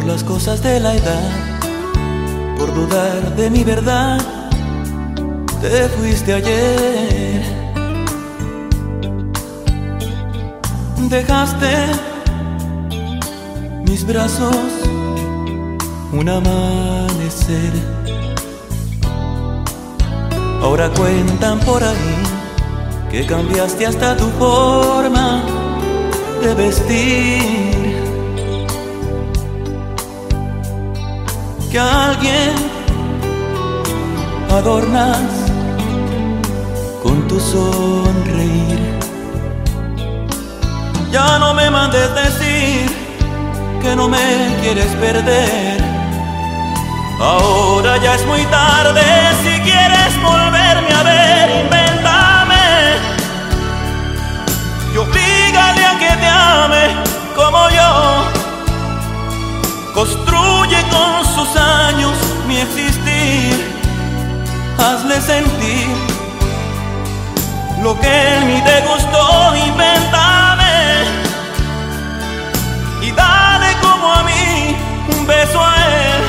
las cosas de la edad, por dudar de mi verdad, te fuiste ayer. Dejaste mis brazos un amanecer. Ahora cuentan por ahí que cambiaste hasta tu forma de vestir, que a alguien adornas con tu sonreír. Ya no me mandes decir que no me quieres perder. Ahora ya es muy tarde, si quieres volverme a ver, invéntame y oblígale a que te ame como yo. Construye con sus años mi existir, hazle sentir lo que en mí te gustó, invéntame y dale como a mí un beso a él,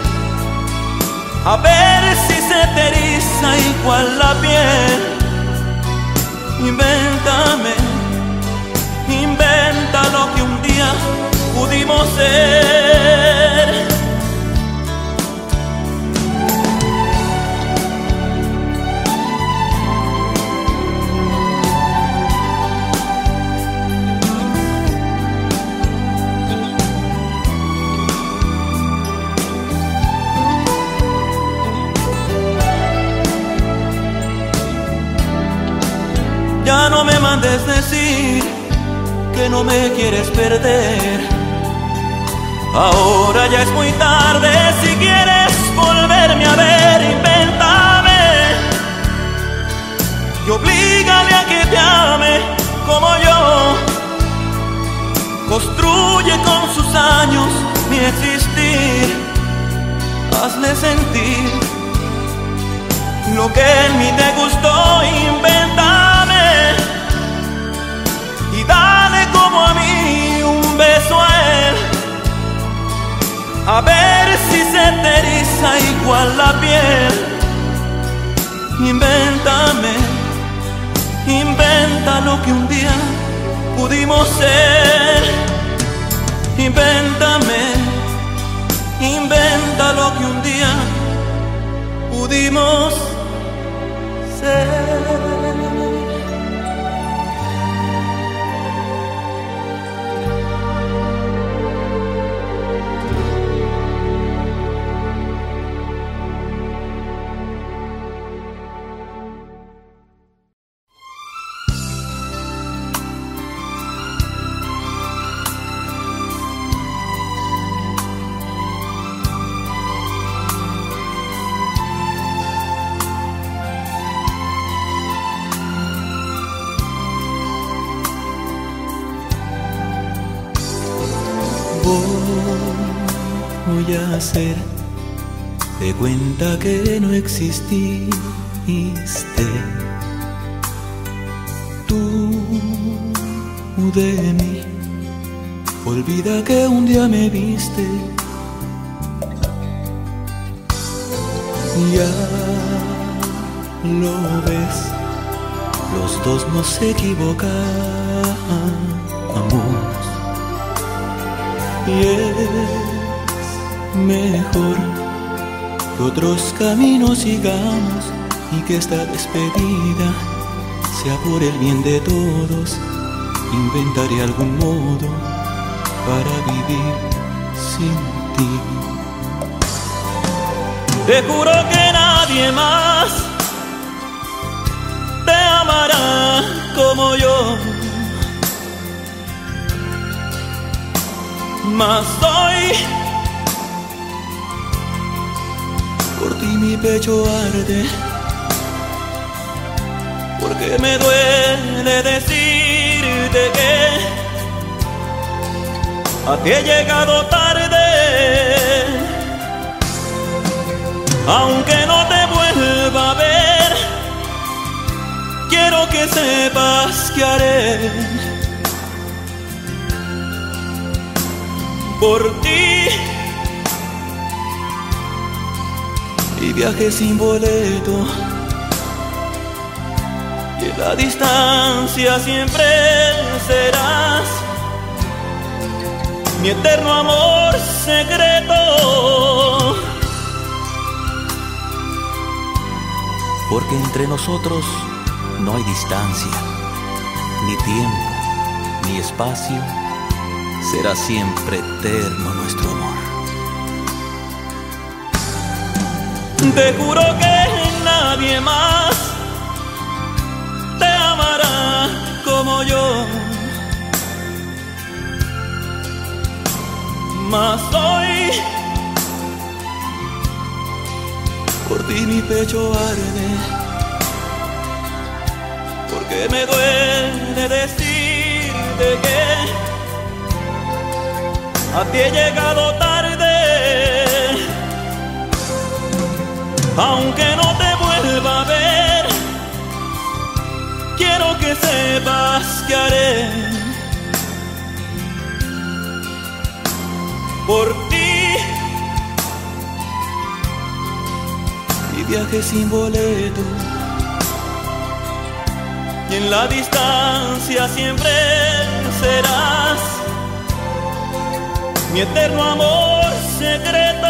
a ver si se te eriza igual la piel. Invéntame, inventa lo que un día pudimos ser. Ya no me mandes decir que no me quieres perder. Ahora ya es muy tarde, si quieres volverme a ver, invéntame y oblígale a que te ame como yo. Construye con sus años mi existir, hazle sentir lo que en mí te gustó, invéntame y dale como a mí un beso a él, a ver si se te eriza igual la piel. Invéntame, inventa lo que un día pudimos ser. Invéntame, inventa lo que un día pudimos ser. Voy a hacer de cuenta que no exististe. Tú de mí, olvida que un día me viste. Ya lo ves, los dos nos equivocamos y es mejor que otros caminos sigamos y que esta despedida sea por el bien de todos. Inventaré algún modo para vivir sin ti. Te juro que nadie más te amará como yo, mas hoy por ti mi pecho arde, porque me duele decirte que a ti he llegado tarde. Aunque no te vuelva a ver, quiero que sepas que haré por ti y viaje sin boleto, y en la distancia siempre serás mi eterno amor secreto. Porque entre nosotros no hay distancia, ni tiempo, ni espacio, será siempre eterno nuestro amor. Te juro que nadie más te amará como yo, mas hoy por ti mi pecho arde, porque me duele decirte que a ti he llegado tarde. Aunque no te vuelva a ver, quiero que sepas que haré por ti y viaje sin boleto, y en la distancia siempre serás mi eterno amor secreto.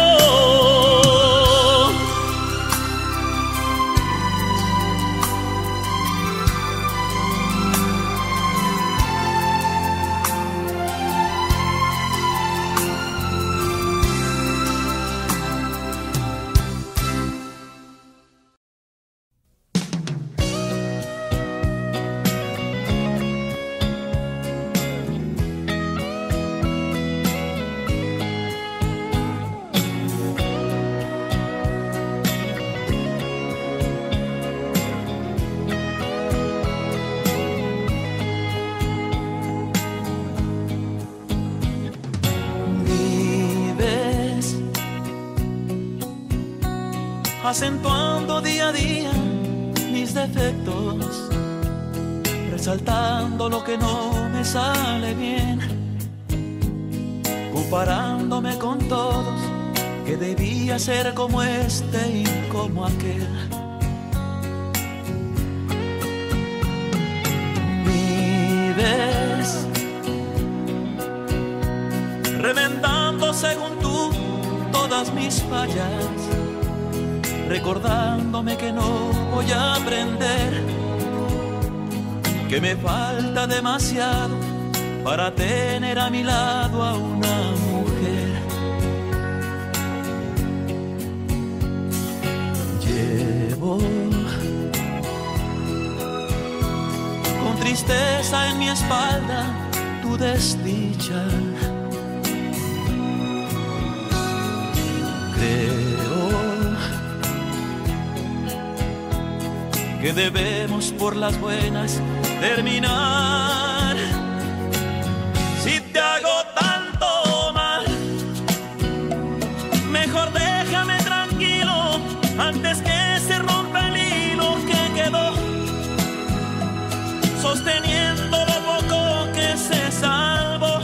Acentuando día a día mis defectos, resaltando lo que no me sale bien, comparándome con todos, que debía ser como este y como aquel. Vives remendando según tú todas mis fallas, recordándome que no voy a aprender, que me falta demasiado para tener a mi lado a una mujer. Llevo con tristeza en mi espalda tu desdicha. Que debemos por las buenas terminar. Si te hago tanto mal, mejor déjame tranquilo antes que se rompa el hilo que quedó sosteniendo lo poco que se salvó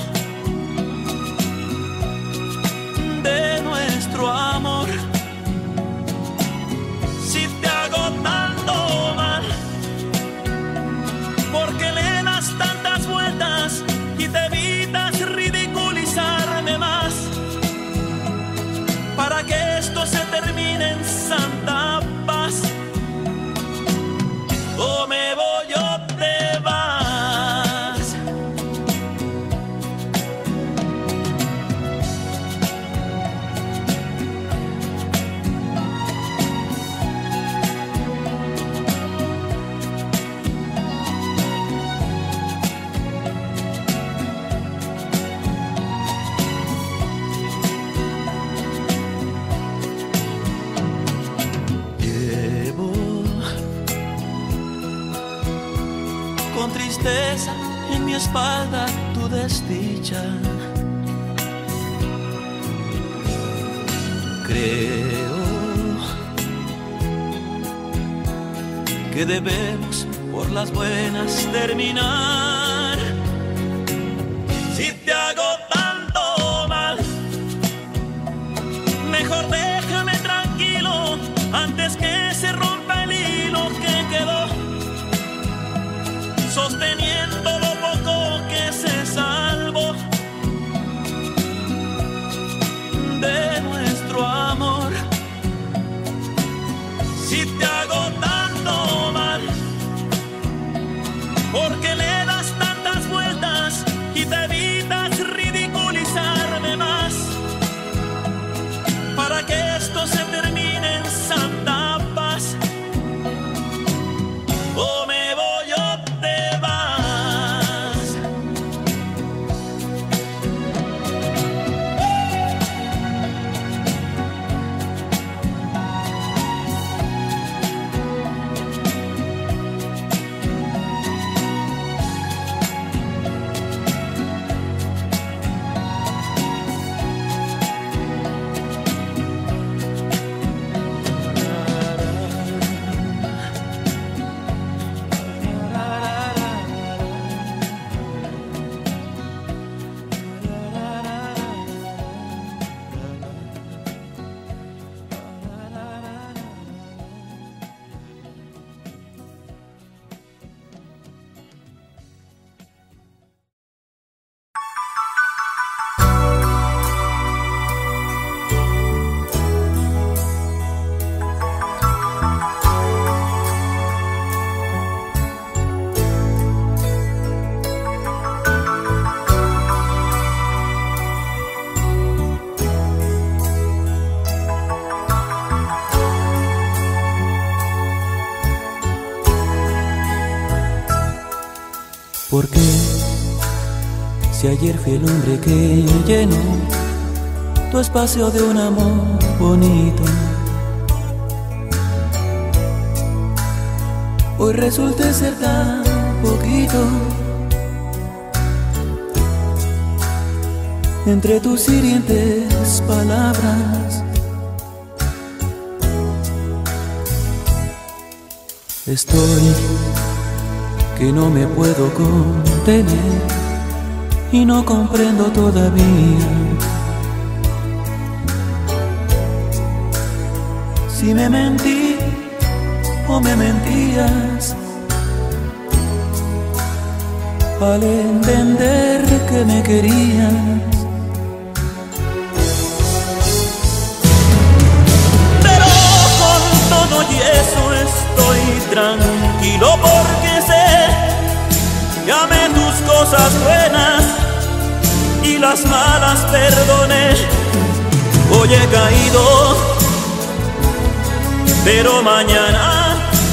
de nuestro amor. Porque le das tantas vueltas y te evitas ridiculizarme más, para que esto se termine en santa paz. O me voy o te vas. Con tristeza en mi espalda tu desdicha. Creo que debemos por las buenas terminar. Si te hago tanto mal, mejor déjame tranquilo Porque si ayer fui el hombre que llenó tu espacio de un amor bonito, hoy resulté ser tan poquito. Entre tus hirientes palabras estoy que no me puedo contener y no comprendo todavía si me mentí o me mentías al entender que me querías. Pero con todo y eso estoy tranquilo porque sé que amé tus cosas buenas y las malas perdoné. Hoy he caído, pero mañana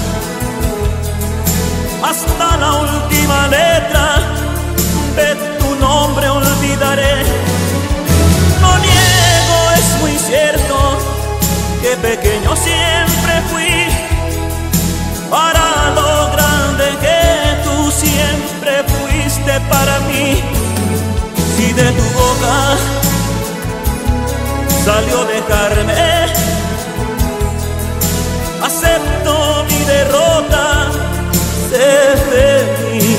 hasta la última letra de tu nombre olvidaré. No niego, es muy cierto que pequeño siempre fui para lo grande que tú siempre fuiste para mí. Si de tu boca salió dejarme, acepto mi derrota, sé feliz.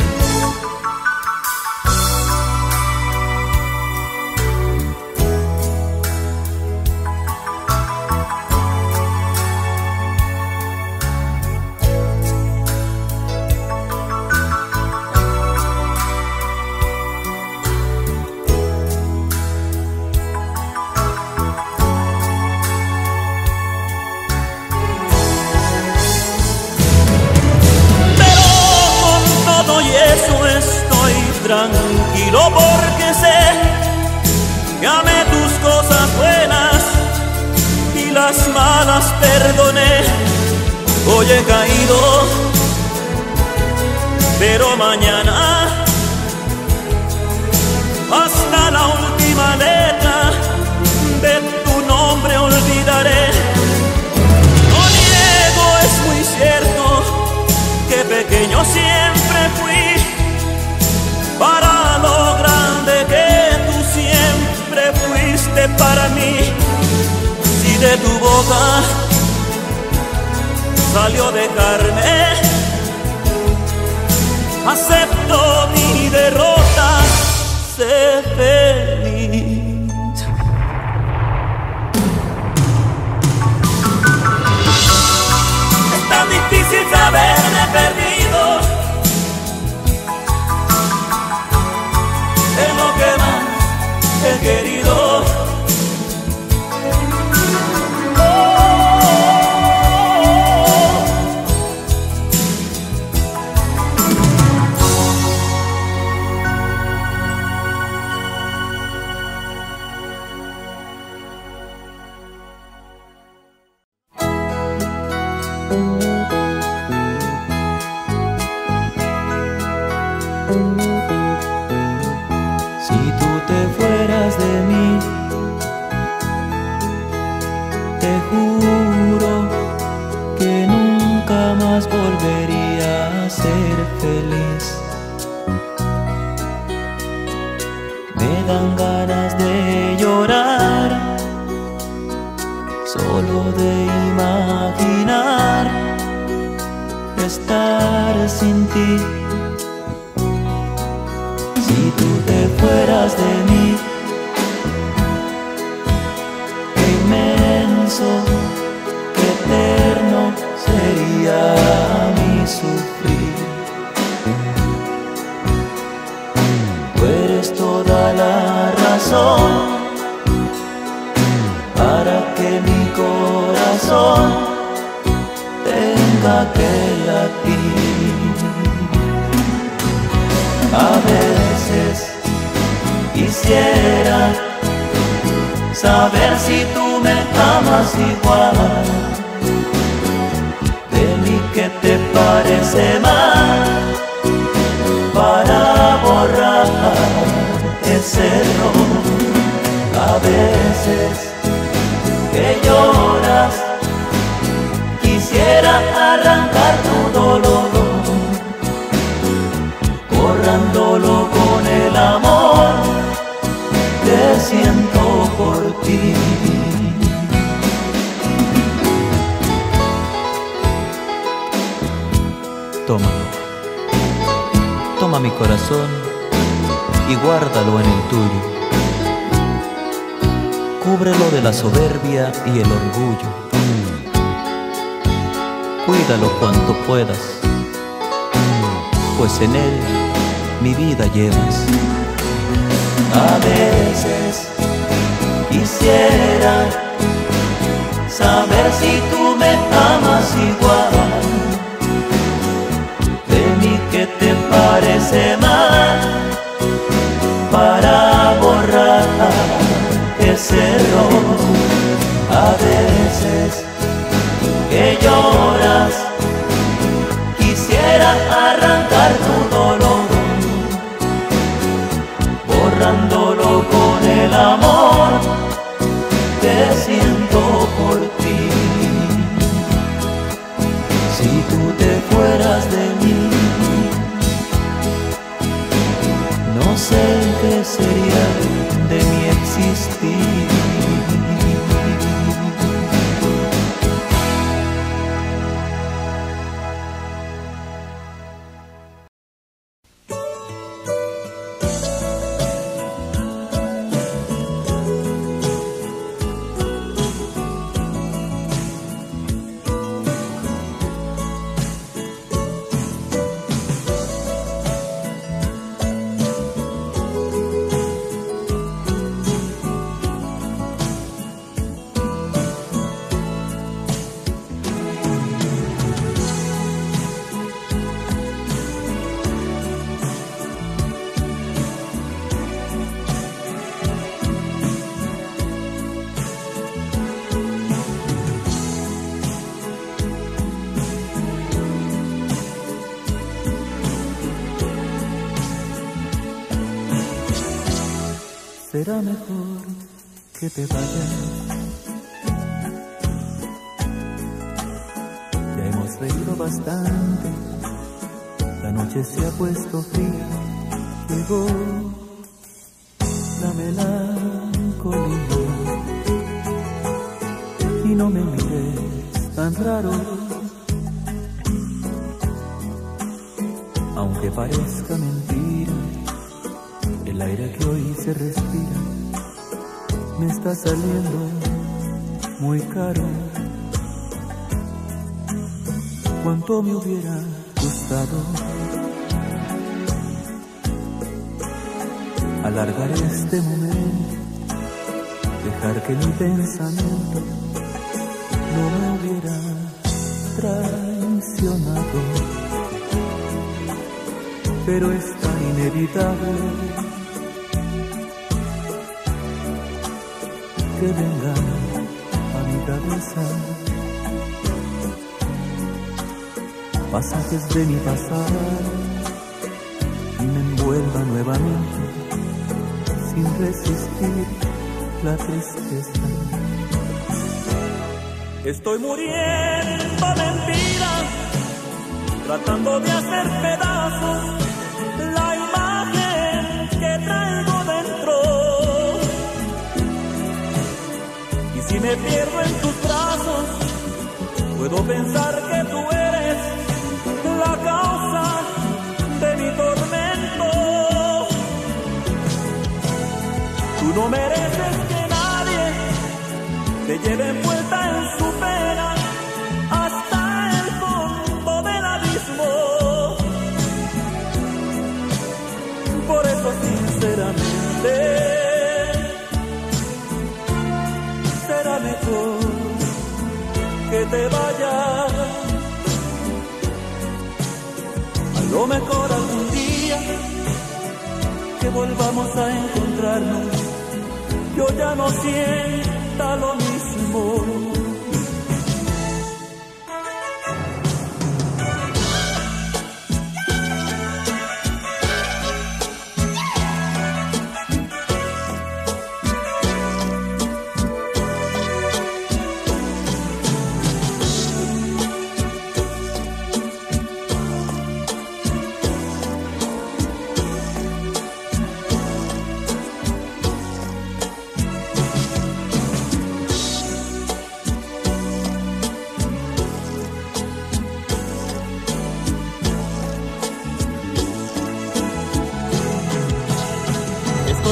Tranquilo porque sé que amé tus cosas buenas y las malas perdoné. Hoy he caído, pero mañana hasta la última letra de tu nombre olvidaré. No niego, es muy cierto que pequeño siempre fui para lo grande que tú siempre fuiste para mí. Si de tu boca salió dejarme, acepto mi derrota, sé feliz. Es tan difícil saberme perdido en lo que más he querido. Para que mi corazón tenga que latir. A veces quisiera saber si tú me amas igual. De mí, ¿qué te parece más? para borrar ese error. A veces que lloras, quisiera arrancar tu dolor, borrándolo con el amor que siento por ti. Toma mi corazón y guárdalo en el tuyo. Cúbrelo de la soberbia y el orgullo. Cuídalo cuanto puedas, pues en él mi vida llevas. A veces quisiera saber si tú me amas igual. De mí, ¿qué te parece mal para borrar ese error? A veces que lloras, quisiera arrancar tu dolor, borrándolo con el amor que siento por ti. Si tú te fueras de mí, no sé qué sería de mi existir. Será mejor que te vayas. Ya hemos reído bastante, la noche se ha puesto fría. Llegó la melancolía y no me mires tan raro, aunque parezca mentira. El aire que hoy se respira me está saliendo muy caro. Cuánto me hubiera gustado alargar este momento, dejar que mi pensamiento no me hubiera traicionado, pero es tan inevitable que venga a mi cabeza pasajes de mi pasado y me envuelva nuevamente sin resistir la tristeza. Estoy muriendo de mentiras, tratando de hacer pedazos la imagen que traigo dentro. Si me pierdo en tus brazos, puedo pensar que tú eres la causa de mi tormento. Tú no mereces que nadie te lleve envuelta en su pena hasta el fondo del abismo. Por eso, sinceramente, será mejor que te vayas. A lo mejor algún día que volvamos a encontrarnos, yo ya no sienta lo mismo.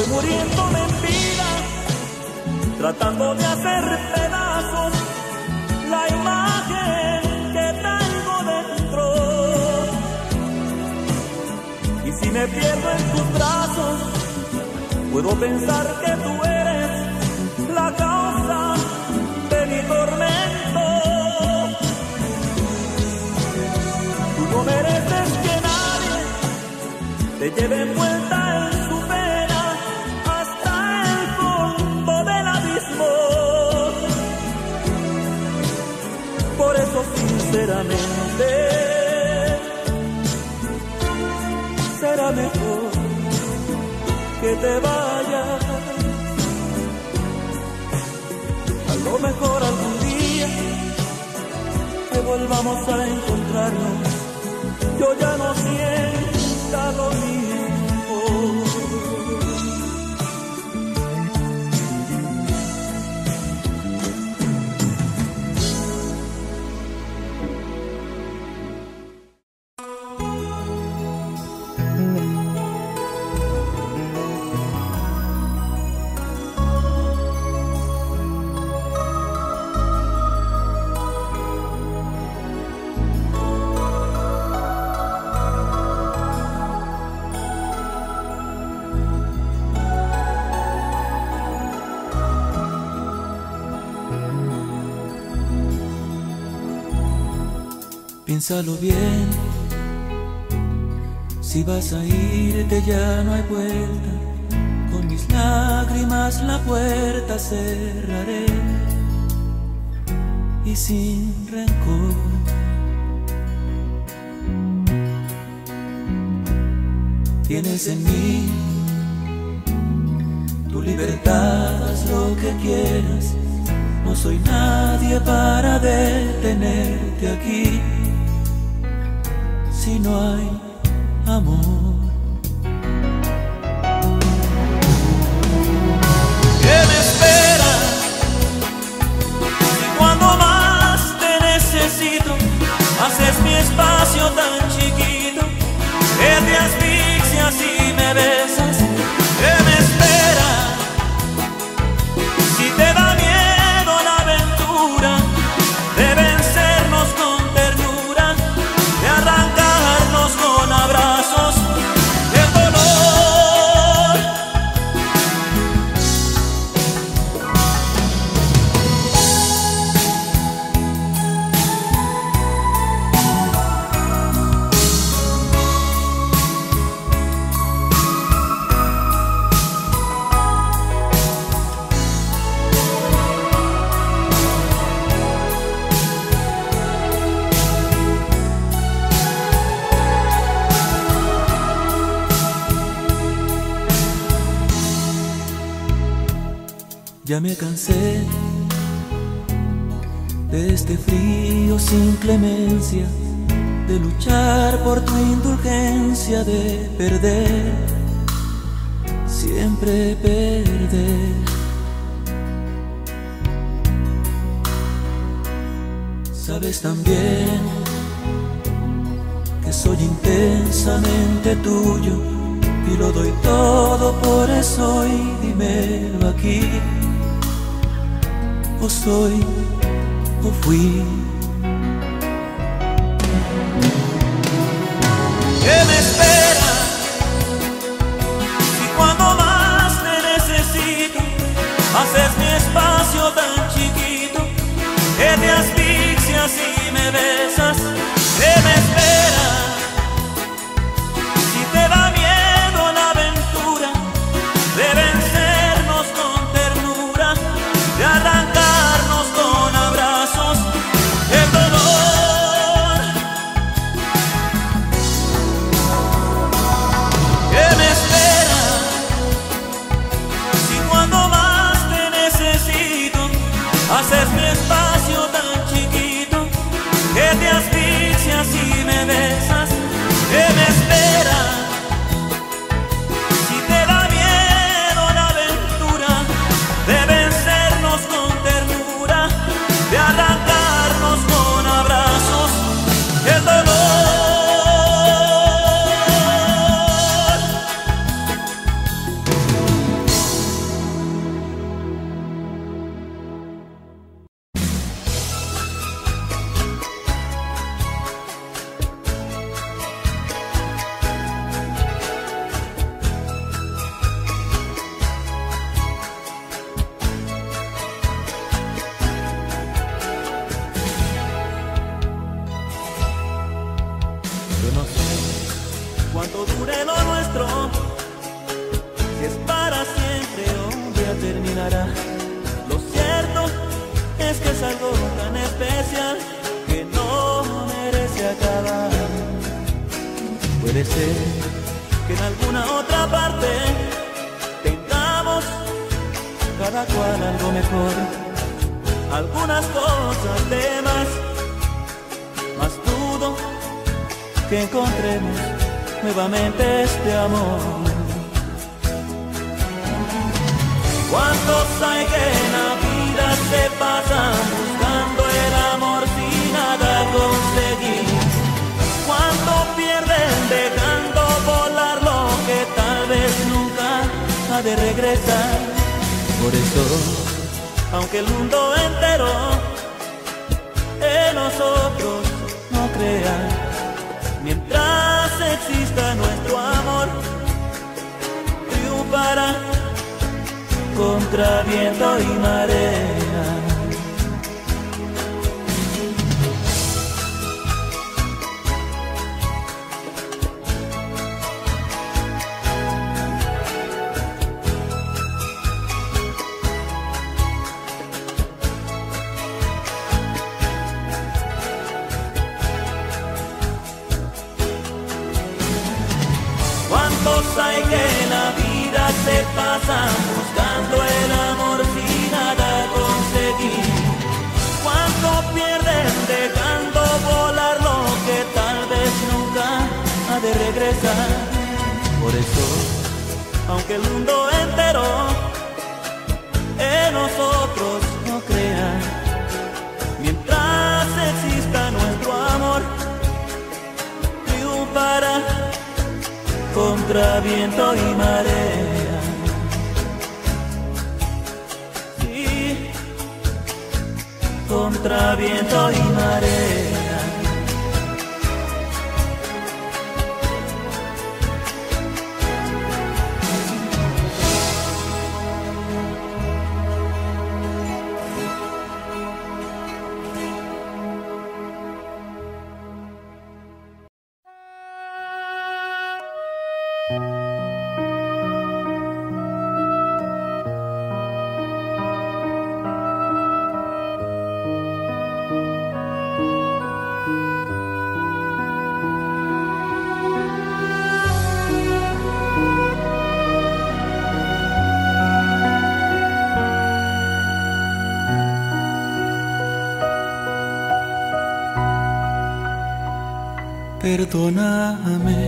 Estoy muriéndome en vida, tratando de hacer pedazos la imagen que tengo dentro. Y si me pierdo en tus brazos, puedo pensar que tú eres la causa de mi tormento. Tú no mereces que nadie te lleve envuelta en su pena hasta el fondo del abismo. Por eso sinceramente será mejor que te vayas. A lo mejor algún día que volvamos a encontrarnos, yo ya no sienta lo mismo. Piénsalo bien, si vas a irte ya no hay vuelta, con mis lágrimas la puerta cerraré y sin rencor. Tienes en mí tu libertad, haz lo que quieras, no soy nadie para detenerte aquí. Si no hay amor, ¿qué me espera? Si cuando más te necesito, haces mi espacio tan chiquito, que te asfixias y me besas. ¿Qué me espera? Si te da miedo la aventura de vencernos con ternura, de arrancarnos con abrazos el dolor. Ya me cansé de este frío sin clemencia, de luchar por tu indulgencia, de perder, siempre perder. Sabes también que soy intensamente tuyo y lo doy todo por eso, y dímelo aquí. O soy o fui. ¿Qué me espera? Si cuando más te necesito, haces mi espacio tan chiquito, que te asfixias y me besas. ¿Qué me espera? Si te da miedo la aventura de vencernos con ternura, de arrancarnos con abrazos el dolor. ¿Qué me espera? Si cuando más te necesito, haces mi espacio tan chiquito, que te asfixias y me ves. Puede ser que en alguna otra parte tengamos cada cual algo mejor, algunas cosas de más, mas dudo que encontremos nuevamente este amor. ¿Cuántos hay que en la vida se pasan buscando el amor sin nada conseguir? ¿Cuánto pierden dejando volar lo que tal vez nunca ha de regresar? Por eso, aunque el mundo entero en nosotros no crea, mientras exista nuestro amor, triunfará contra viento y marea. ¿Cuántos hay que en la vida se pasan buscando el amor sin nada conseguir? ¿Cuánto pierden dejando volar lo que tal vez nunca ha de regresar? Por eso, aunque el mundo entero en nosotros no crea, mientras exista nuestro amor, triunfará contra viento y marea. Sí, contra viento y marea. Perdóname,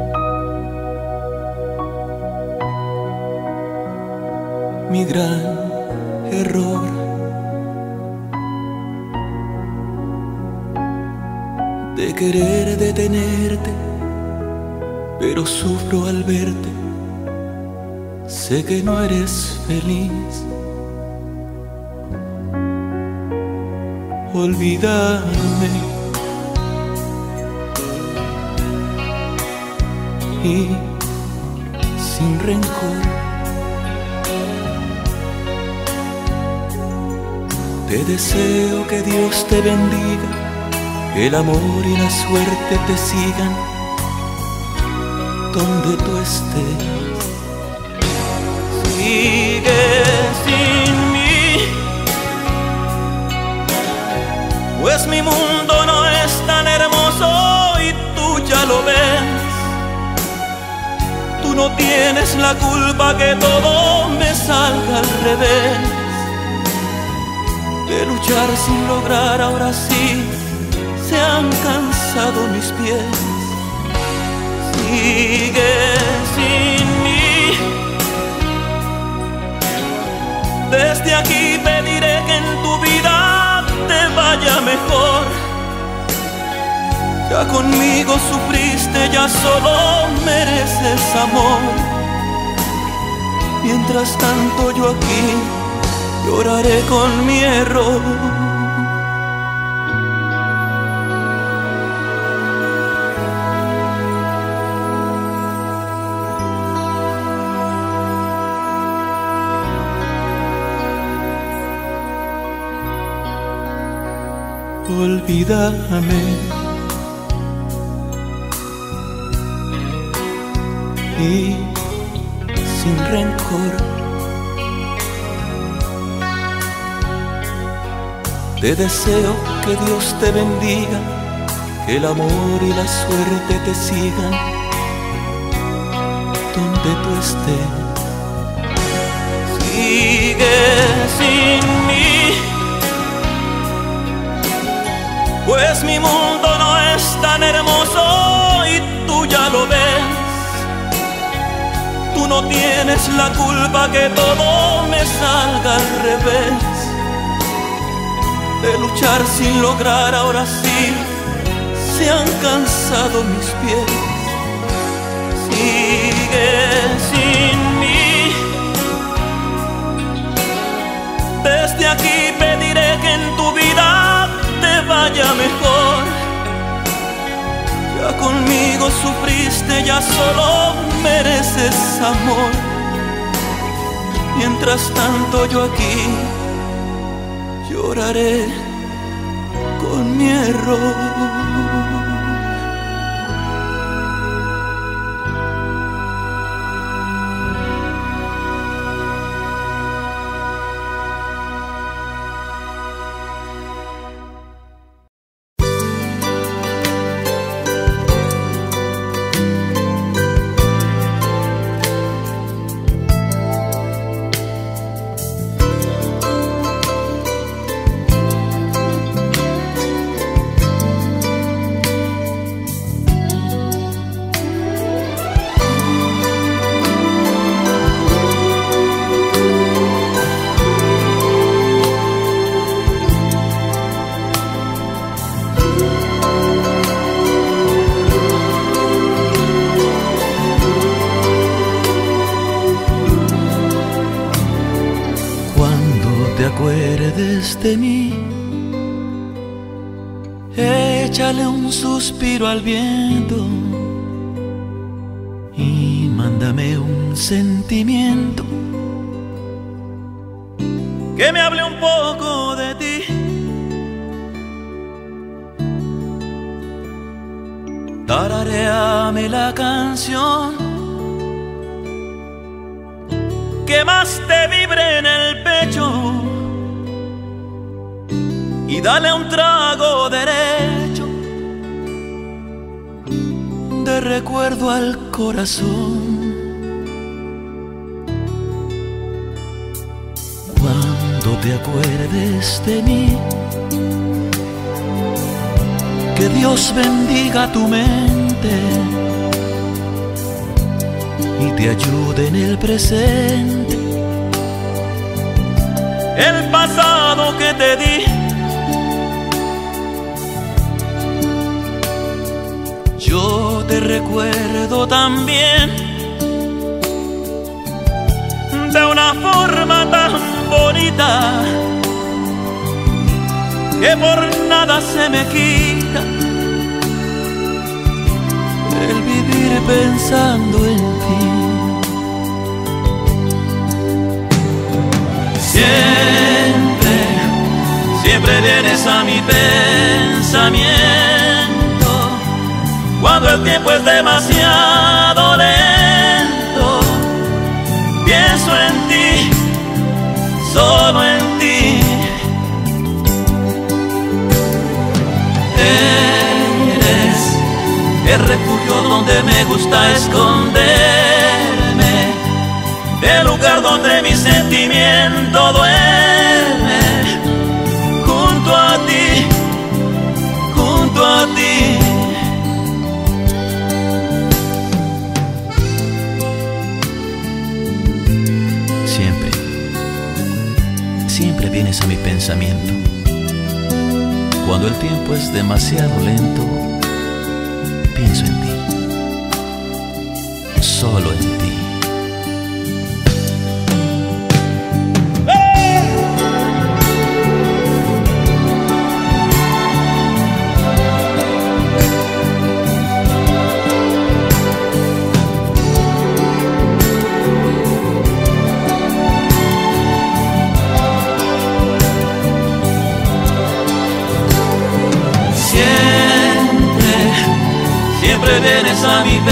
mi gran error. De querer detenerte, pero sufro al verte. Sé que no eres feliz. Olvídame y sin rencor te deseo que Dios te bendiga, que el amor y la suerte te sigan donde tú estés. Sigue sin mí, pues mi mundo no es tan hermoso y tú ya lo ves. Tú no tienes la culpa que todo me salga al revés. De luchar sin lograr, ahora sí se han cansado mis pies. Sigue sin mí. Desde aquí pediré que en tu vida te vaya mejor. Ya conmigo sufriste, ya solo mereces amor. Mientras tanto yo aquí lloraré con mi error. Olvídame y sin rencor te deseo que Dios te bendiga, que el amor y la suerte te sigan donde tú estés. Sigue sin mí, pues mi mundo no es tan hermoso y tú ya lo ves. Tú no tienes la culpa que todo me salga al revés. De luchar sin lograr, ahora sí se han cansado mis pies. Sigue sin mí, desde aquí pediré que en tu vida te vaya mejor. Ya conmigo sufriste, ya solo mereces amor. Mientras tanto yo aquí lloraré con mi error. Te acuerdes de mí, échale un suspiro al viento y mándame un sentimiento que me hable un poco de ti. Tararéame la canción que más te vibre en el pecho y dale un trago derecho de recuerdo al corazón. Cuando te acuerdes de mí, que Dios bendiga tu mente y te ayude en el presente. El pasado que te di, yo te recuerdo también de una forma tan bonita que por nada se me quita el vivir pensando en ti. Siempre, siempre vienes a mi pensamiento cuando el tiempo es demasiado lento. Pienso en ti, solo en ti. Eres el refugio donde me gusta esconderme, el lugar donde mi sentimiento duerme. Junto a ti, junto a ti. Siempre, siempre vienes a mi pensamiento cuando el tiempo es demasiado lento. Pienso en ti, solo en ti. Siempre vienes a mi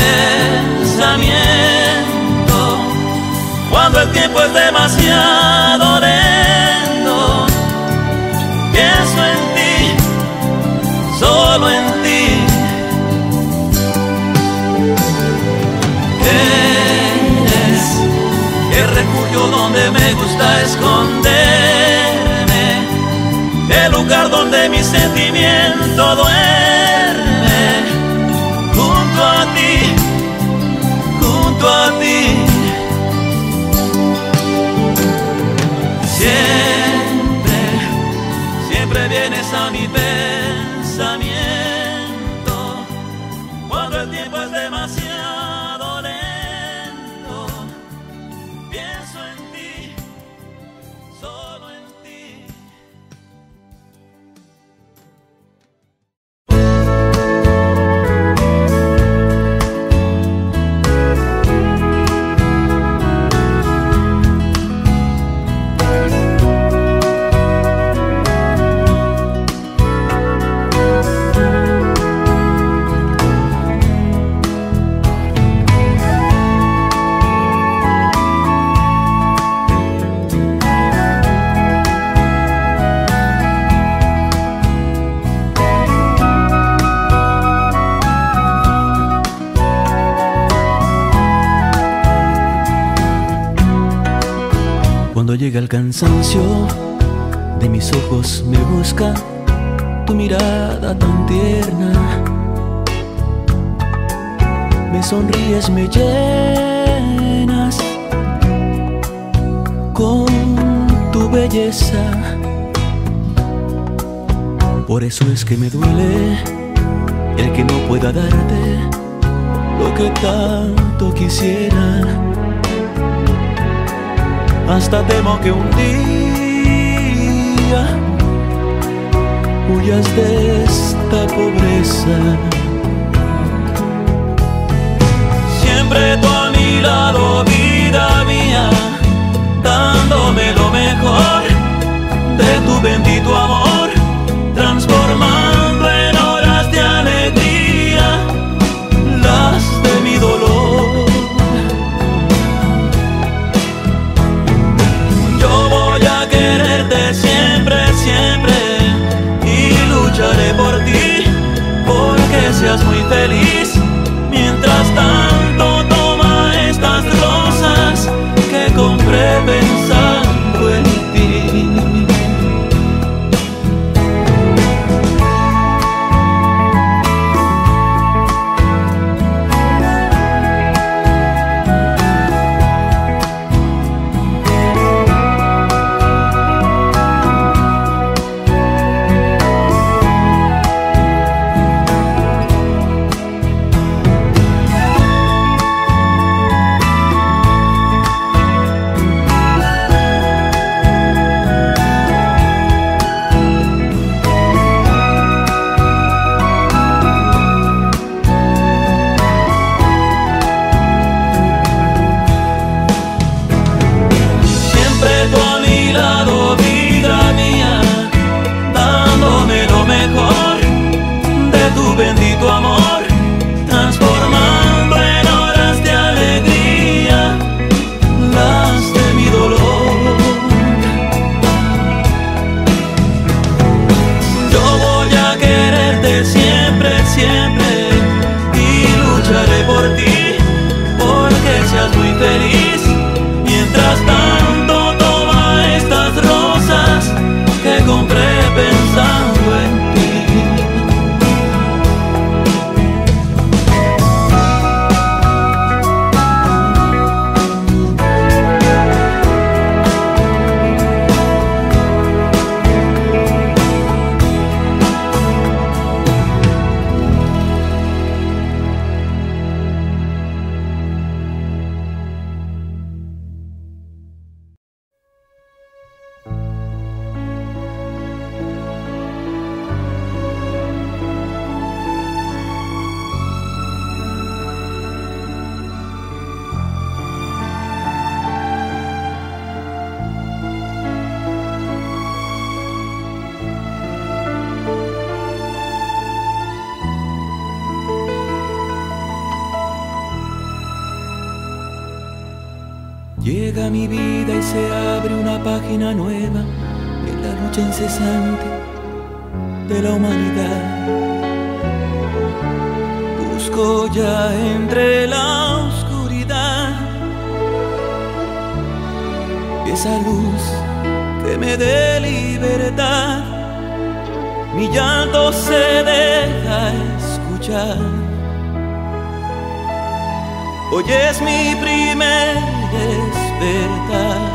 pensamiento cuando el tiempo es demasiado lento. Pienso en ti, solo en ti. refugio donde me gusta esconderme, el lugar donde mi sentimiento duerme, junto a ti, junto a ti. Siempre, siempre vienes a mi pensamiento cuando el tiempo es demasiado lento. Pienso en ti, solo en ti. Cuando llega el cansancio de mis ojos me busca tu mirada tan tierna. Me sonríes, me llenas con tu belleza. Por eso es que me duele el que no pueda darte lo que tanto quisiera. Hasta temo que un día huyas de esta pobreza. Siempre tú a mi lado, vida mía, dándome lo mejor de tu bendito amor, transformando en horas de alegría las de mi dolor. Siempre y lucharé por ti, porque seas muy feliz. Mientras tanto toma estas rosas que compré pensando en ti. Bendito amor, transformando en horas de alegría las de mi dolor. Yo voy a quererte siempre, siempre y lucharé por ti, porque seas muy feliz. Mientras tanto toma estas rosas que compré pensando en ti. Llega mi vida y se abre una página nueva en la lucha incesante de la humanidad. Busco ya entre la oscuridad esa luz que me dé libertad. Mi llanto se deja escuchar. Hoy es mi primer despertar.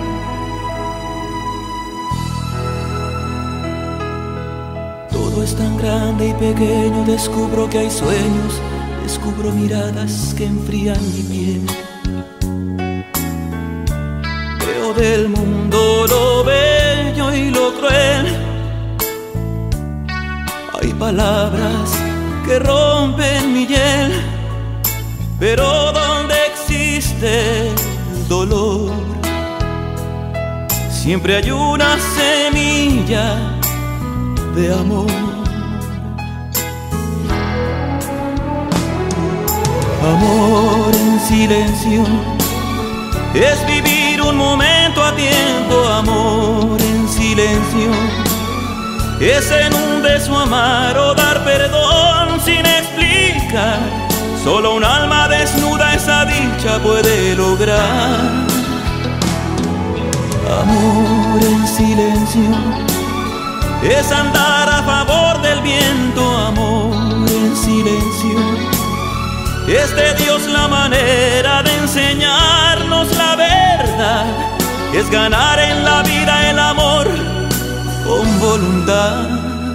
Todo es tan grande y pequeño, descubro que hay sueños, descubro miradas que enfrían mi piel. Veo del mundo lo bello y lo cruel. Hay palabras que rompen mi hiel, pero donde existe el dolor, siempre hay una semilla de amor. Amor en silencio es vivir un momento a tiempo. Amor en silencio es en un beso amar o dar perdón sin explicar. Solo un alma desnuda esa dicha puede lograr. Amor en silencio es andar a favor del viento. Amor en silencio es de Dios la manera de enseñarnos la verdad. Es ganar en la vida el amor con voluntad.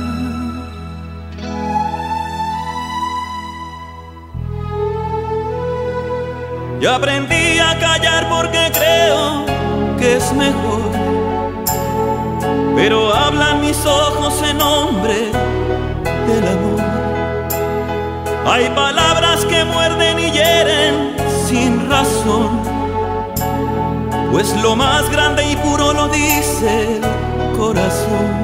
Yo aprendí a callar porque creo que es mejor, pero hablan mis ojos en nombre del amor. Hay palabras que muerden y hieren sin razón, pues lo más grande y puro lo dice el corazón.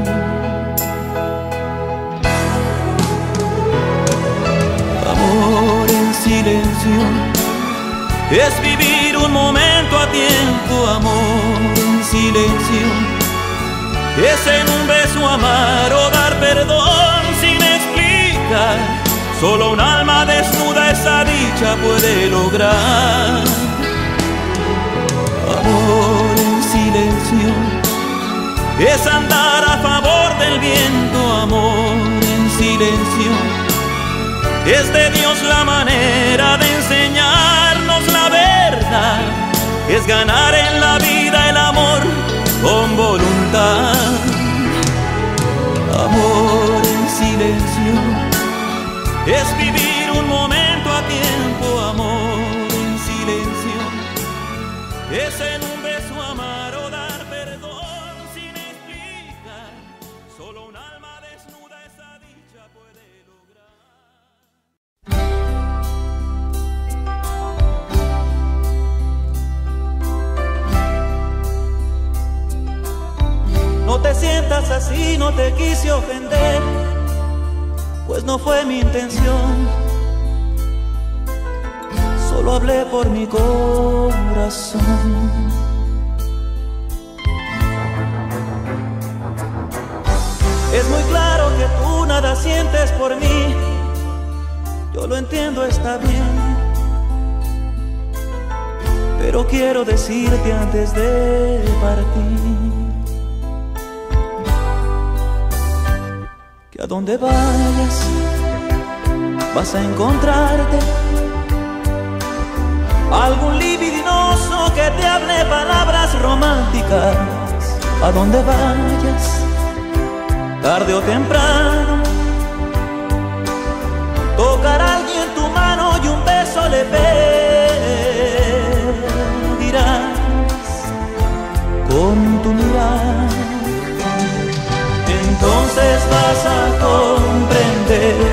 Amor en silencio es vivir un momento a tiempo. Amor en silencio es en un beso amar o dar perdón sin explicar. Solo un alma desnuda esa dicha puede lograr. Amor en silencio es andar a favor del viento. Amor en silencio es de Dios la manera de enseñarnos la verdad. Es ganar en la vida el amor con voluntad. Amor en silencio es vivir un momento a tiempo. Amor en silencio es en un beso amar o dar perdón sin explicar. Solo un alma desnuda esa dicha puede lograr. No te sientas así, no te quise ofender, pues no fue mi intención. Solo hablé por mi corazón. Es muy claro que tú nada sientes por mí. Yo lo entiendo, está bien, pero quiero decirte antes de partir que a donde vayas vas a encontrarte algún libidinoso que te hable palabras románticas. A donde vayas, tarde o temprano, tocará a alguien tu mano y un beso le pedirás con tu mirada. Entonces vas a comprender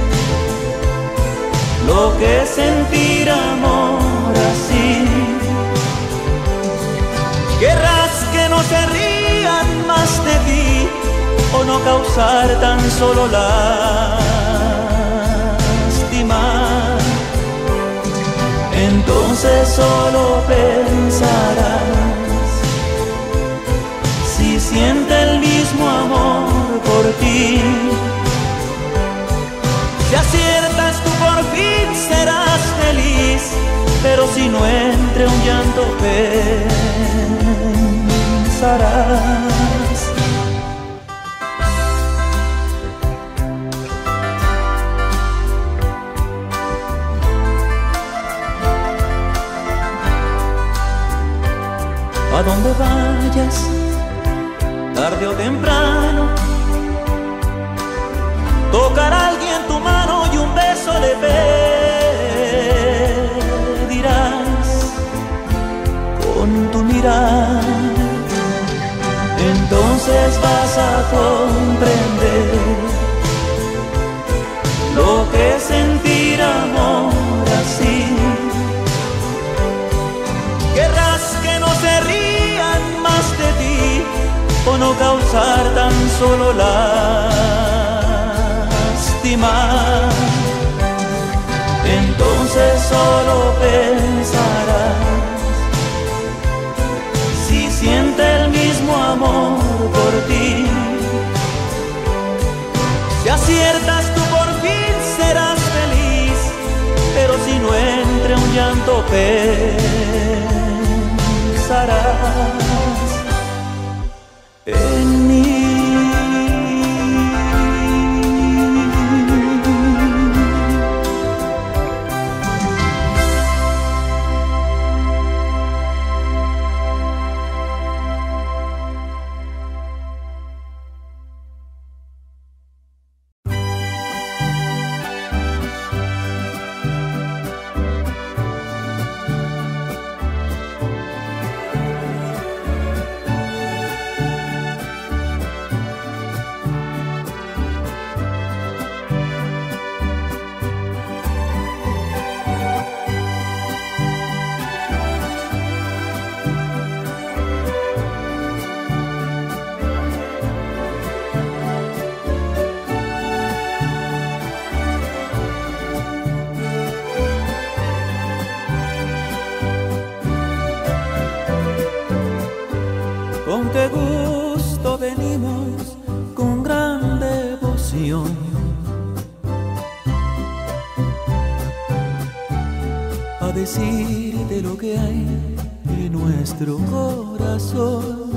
lo que es sentir amor así. Querrás que no se rían más de ti o no causar tan solo lástima. Entonces solo pensarás si siente el mismo amor por ti. Si aciertas tú por fin serás feliz, pero si no entre un llanto a donde vayas, tarde o temprano, tocará alguien tu mano y un beso le pedirás con tu mirada. Entonces vas a comprender lo que es sentir amor así. Querrás que no se rían más de ti o no causar tan solo lástima. Entonces solo pensarás si siente el mismo amor por ti. Si aciertas tú por fin serás feliz, pero si no entre un llanto pensarás en mí. Con qué gusto venimos con gran devoción a decirte lo que hay en nuestro corazón.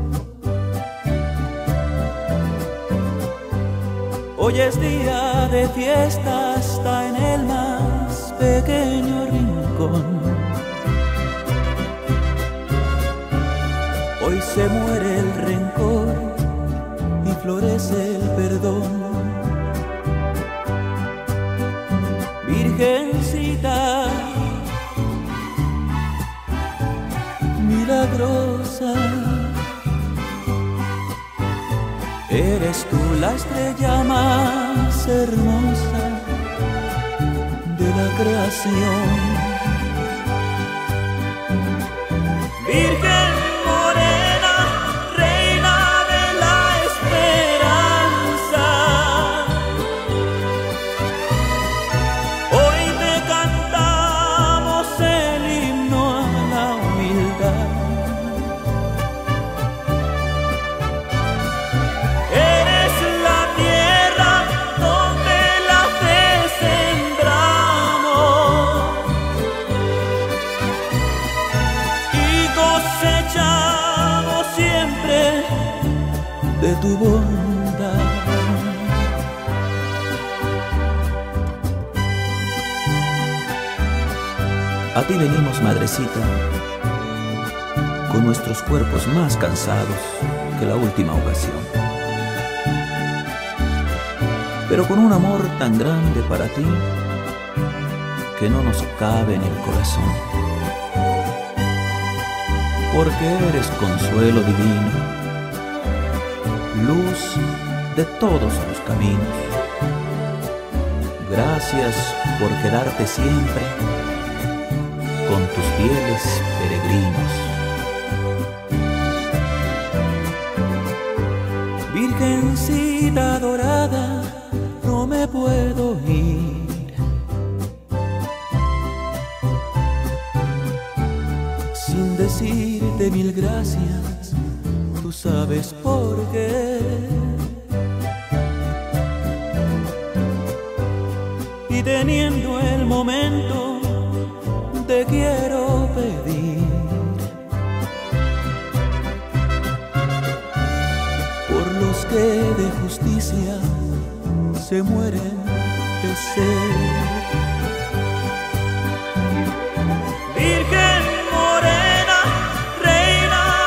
Hoy es día de fiesta hasta en el más pequeño rincón. Hoy se muere el rencor y florece el perdón. Virgencita milagrosa, eres tú la estrella más hermosa de la creación. Virgen de tu bondad. A ti venimos, madrecita, con nuestros cuerpos más cansados que la última ocasión, pero con un amor tan grande para ti que no nos cabe en el corazón, porque eres consuelo divino, luz de todos los caminos. Gracias por quedarte siempre con tus fieles peregrinos. Virgencita dorada, no me puedo ir sin decirte mil gracias. Tú sabes por qué. Y teniendo el momento, te quiero pedir por los que de justicia se mueren de sed. Virgen morena, reina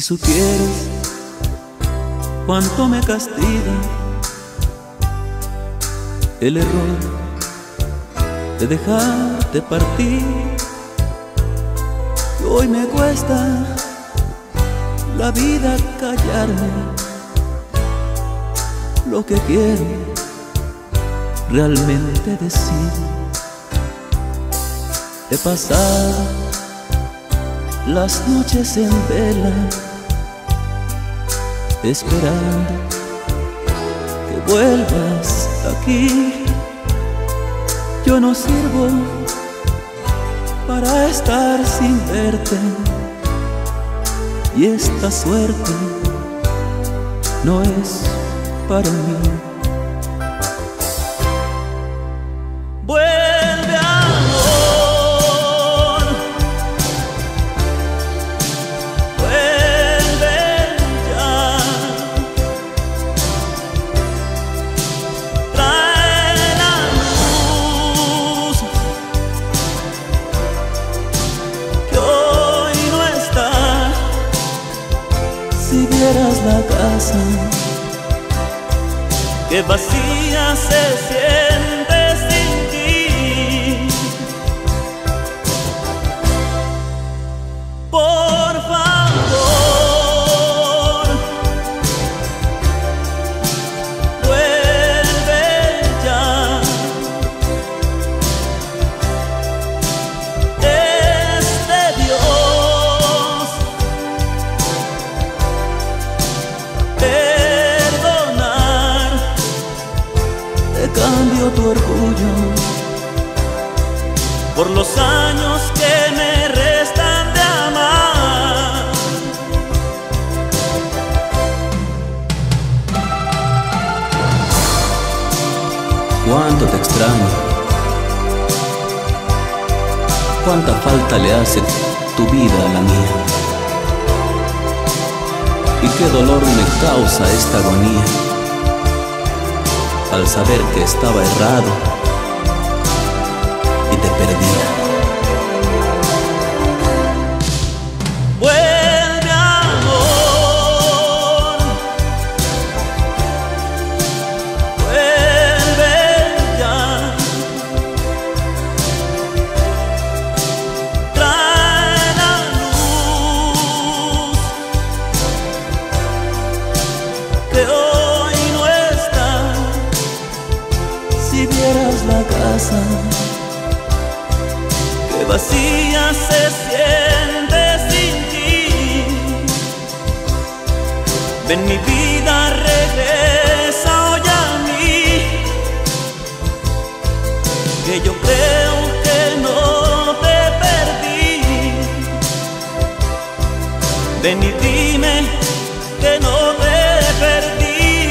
supieras cuánto me castiga el error de dejarte partir, y hoy me cuesta la vida callarme lo que quiero realmente decir. He pasado las noches en vela esperando que vuelvas aquí. Yo no sirvo para estar sin verte, y esta suerte no es para mí. Vuelve, amor, vuelve ya. Trae la luz que hoy no está. Si vieras la casa, que vacía se siente sin ti. Por favor, vuelve ya. Es de Dios perdonar. Te cambio tu orgullo por los años que me restan de amar. Cuánto te extraño, cuánta falta le hace tu vida a la mía, y qué dolor me causa esta agonía al saber que estaba errado y te perdí. Vuelve, amor, vuelve ya. Trae la luz que hoy no está. Si vieras la casa, que vacía se siente sin ti. Ven, mi vida, regresa hoy a mí, que yo creo que no te perdí. Ven y dime que no te perdí.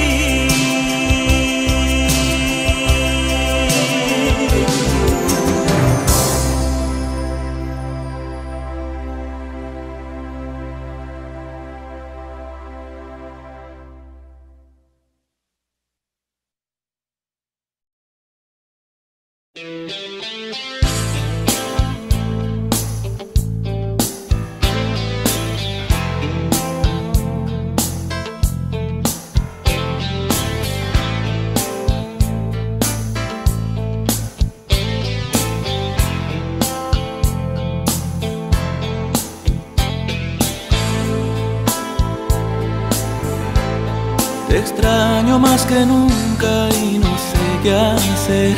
Te extraño más que nunca y no sé qué hacer.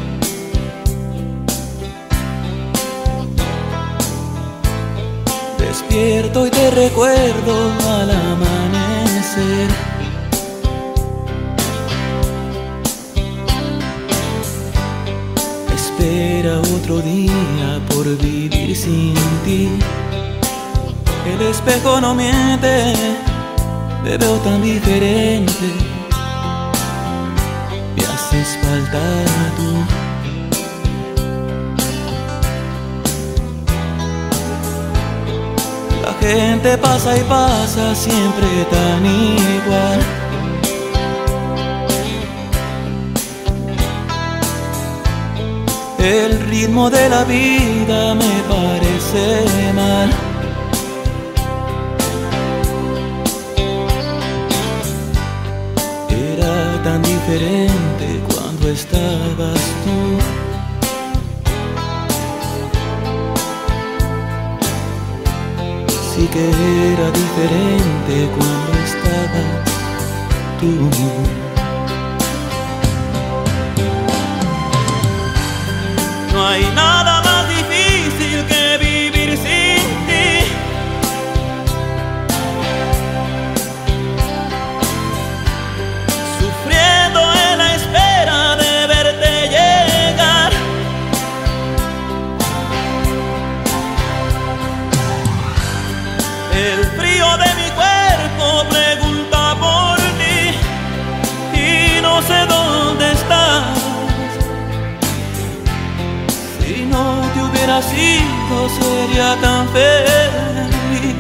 Despierto y te recuerdo al amanecer. Espera otro día por vivir sin ti. El espejo no miente, te veo tan diferente. Me haces falta tú. La gente pasa y pasa siempre tan igual. El ritmo de la vida me parece mal. diferente cuando estabas tú. Sí que era diferente cuando estabas tú. No hay nada más difícil que vivir sin ti. Sufriendo en la espera de verte llegar. El frío de mi cuerpo pregunta por ti y no sé dónde estás. Si no te hubieras ido sería tan feliz.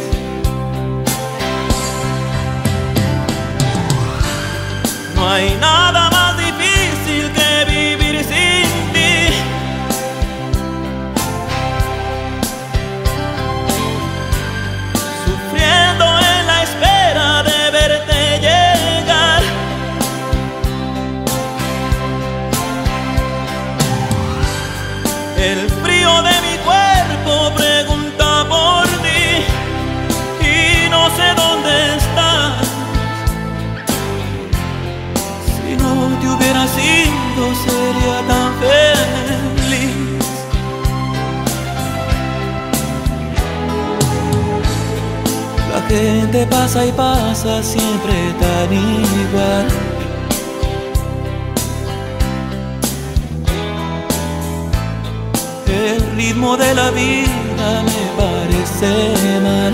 No hay nada más difícil que vivir sin ti. Sufriendo en la espera de verte llegar. El frío de mi cuerpo pregunta por ti y no sé dónde estás. Si no te hubieras ido sería tan feliz. La gente pasa y pasa siempre tan igual. El ritmo de la vida me parece mal.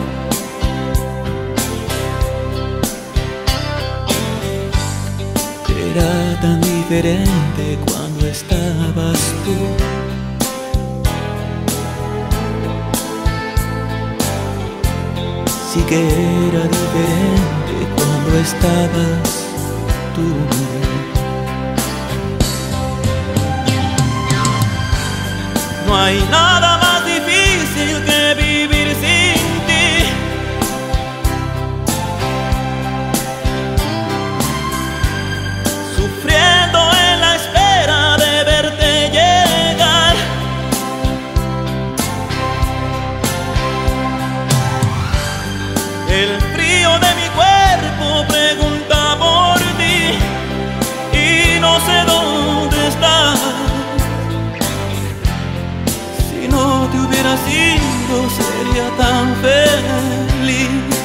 Era tan diferente cuando estabas tú. Sí que era diferente cuando estabas tú. No hay nada más difícil que vivir sin ti. Sufriendo en la espera de verte llegar. El frío de mi cuerpo pregunta por ti y no sé dónde estás. Si no te hubieras ido sería tan feliz.